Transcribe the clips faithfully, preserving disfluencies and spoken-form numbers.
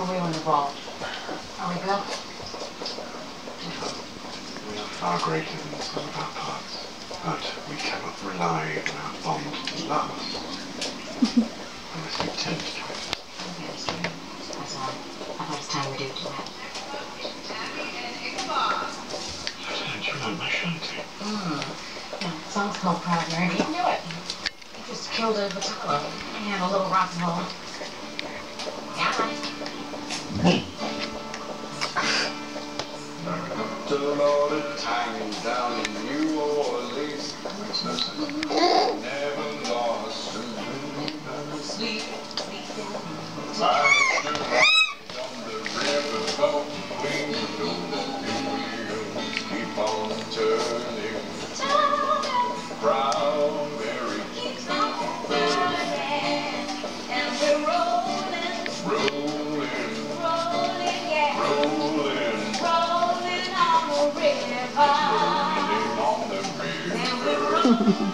Or are we in the ball? Are we good? We are far greater than the sum of our parts, but we cannot rely on our bond to last unless we tend to it. Okay, so that's all. I thought it's time we do that. Lieutenant, you learned my shanty. Hmm. Yeah, the song's called Proud Mary. You knew it. You just killed a battalion and a little rock and roll. Yeah. To the Lord of time down in New Orleans. Makes no sense. Never lost sleep. I stood on the river boat, queen of the wheels keep on turning. Proud Mary keeps on turning, and we're rolling, rolling, rolling, yeah, rolling, rolling on the river, rolling on the river, and we're rolling.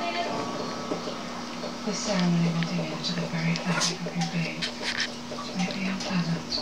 This ceremony will dig into the very fabric of your being to make the unpleasant